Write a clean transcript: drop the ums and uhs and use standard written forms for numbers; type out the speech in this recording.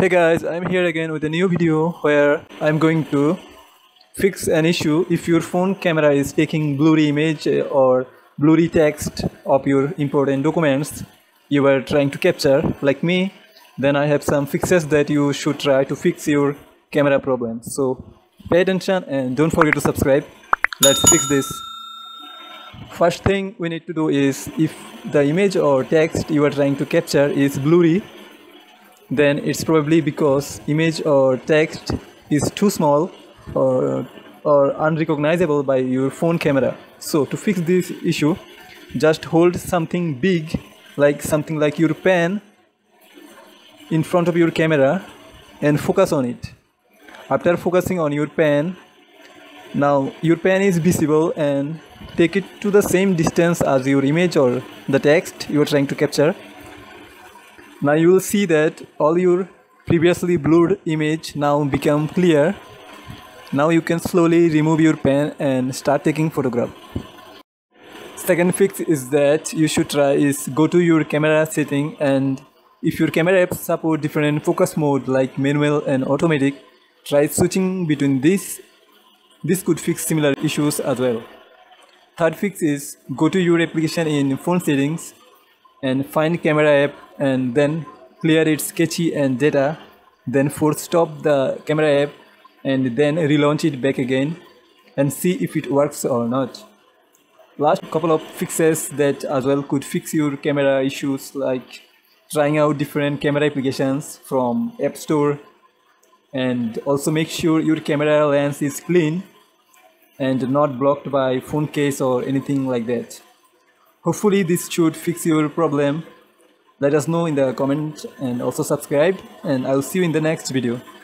Hey guys, I'm here again with a new video where I'm going to fix an issue if your phone camera is taking blurry image or blurry text of your important documents you are trying to capture like me. Then I have some fixes that you should try to fix your camera problem. So pay attention and don't forget to subscribe. Let's fix this. First thing we need to do is, if the image or text you are trying to capture is blurry, then it's probably because image or text is too small or unrecognizable by your phone camera. So to fix this issue, just hold something big, like something like your pen, in front of your camera and focus on it. After focusing on your pen, now your pen is visible, and take it to the same distance as your image or the text you are trying to capture. Now you will see that all your previously blurred image now become clear. Now you can slowly remove your pen and start taking photograph. Second fix is that you should try is go to your camera setting, and if your camera apps support different focus mode like manual and automatic, try switching between these. This could fix similar issues as well. Third fix is go to your application in phone settings and find camera app, and then clear its cache and data, then force stop the camera app and then relaunch it back again and see if it works or not. Last couple of fixes that as well could fix your camera issues, like trying out different camera applications from App Store, and also make sure your camera lens is clean and not blocked by phone case or anything like that. Hopefully this should fix your problem. Let us know in the comment and also subscribe, and I'll see you in the next video.